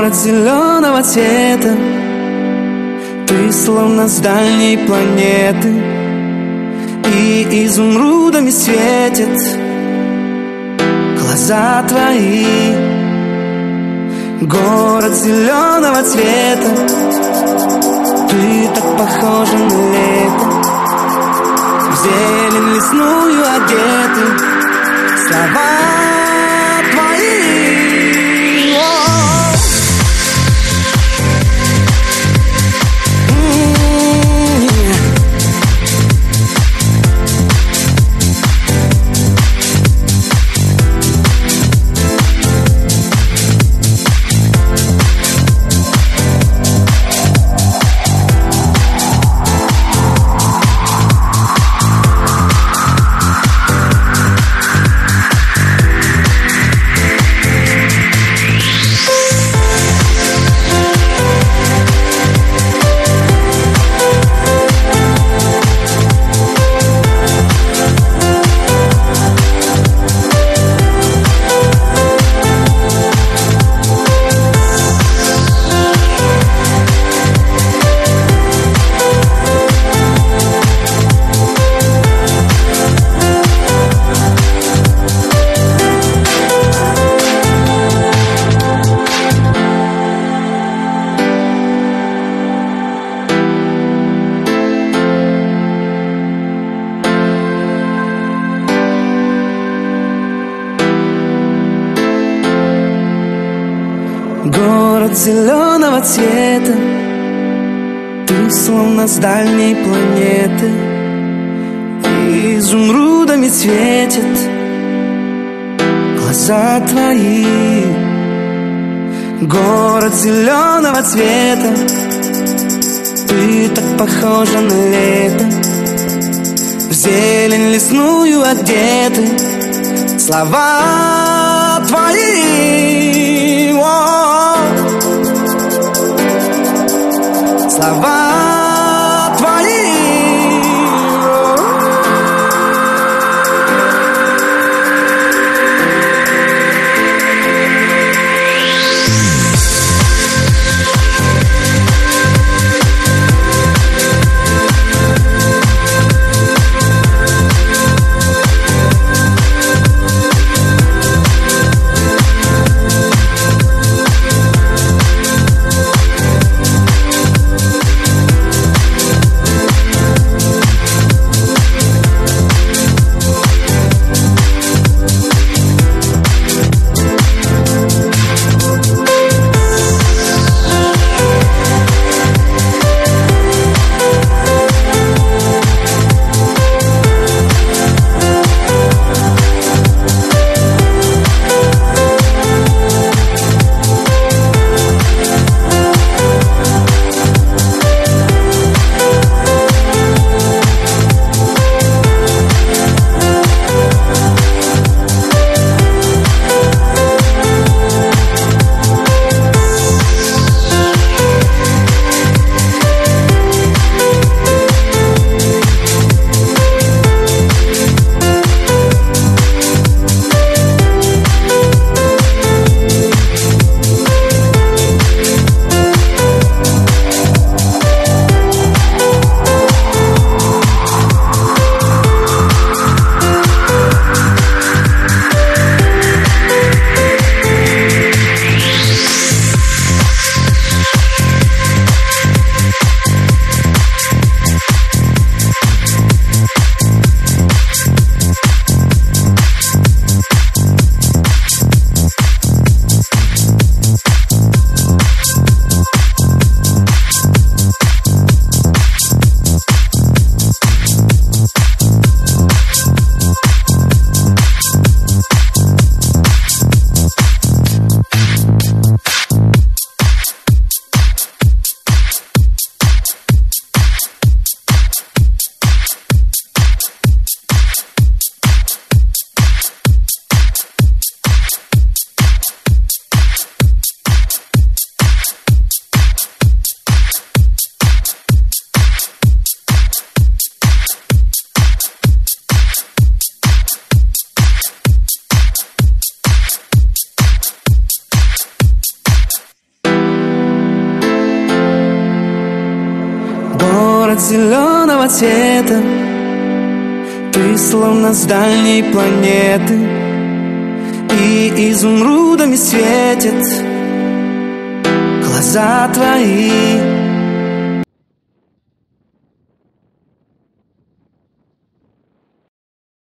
Город зеленого цвета, ты словно с дальней планеты, и изумрудами светят глаза твои. Город зеленого цвета, ты так похожа на лето, в зелень лесную одеты слова твои. Город зеленого цвета, ты словно с дальней планеты, и изумрудами светят глаза твои. Город зеленого цвета, ты так похожа на лето, в зелень лесную одеты слова твои. Слова твои. город зеленого цвета. Ты словно с дальней планеты, и изумрудами светят глаза твои.